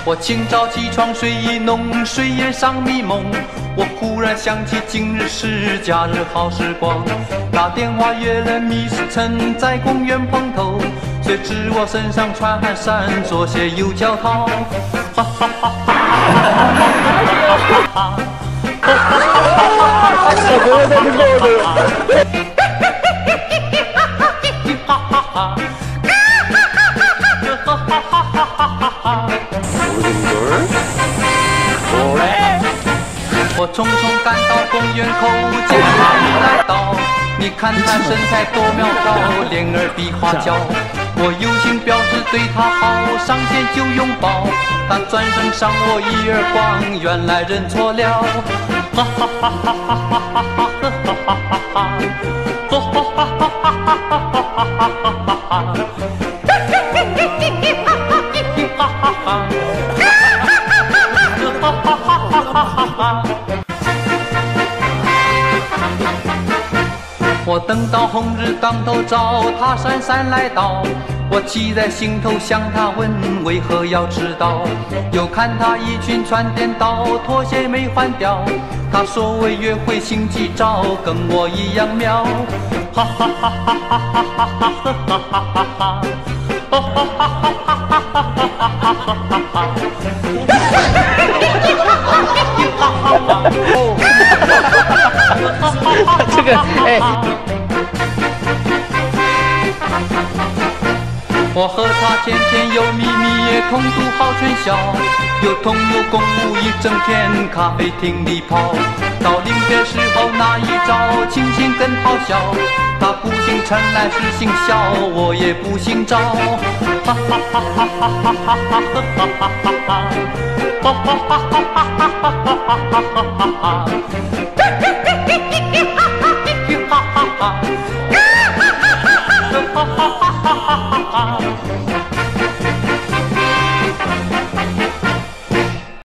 我清早起床睡意浓，睡眼尚迷蒙。我忽然想起今日是假日好时光，打电话约了Miss陈在公园碰头。谁知我身上穿汗衫，左鞋右脚套。哈哈哈哈哈哈！我匆匆赶到公园口，见他已来到。你看他身材多苗条，脸儿比花娇。我有心表示对他好，上前就拥抱。他转身赏我一耳光，原来认错了。哈哈哈哈哈哈哈哈哈哈哈哈哈！哈哈哈哈哈哈哈哈哈哈哈！我等到红日当头照，他姗姗来到。我记在心头，向他问为何要迟到。又看他衣裙穿颠倒，拖鞋没换掉。他说为约会心急躁，跟我一样妙。哈哈哈哈哈哈哈哈哈哈哈哈哈！哈哈哈哈哈哈哈哈哈哈哈！ 这个哎。 我和他甜甜又蜜蜜，也同度好春宵，又同游共舞一整天，咖啡厅里跑。到临别时候那一招，清醒更好笑。他不姓陈来是姓肖，我也不姓赵。哈哈哈哈哈哈哈哈哈哈哈哈哈！哈哈哈哈哈哈哈哈哈哈哈哈！哈哈哈！哈哈哈哈哈哈哈哈哈！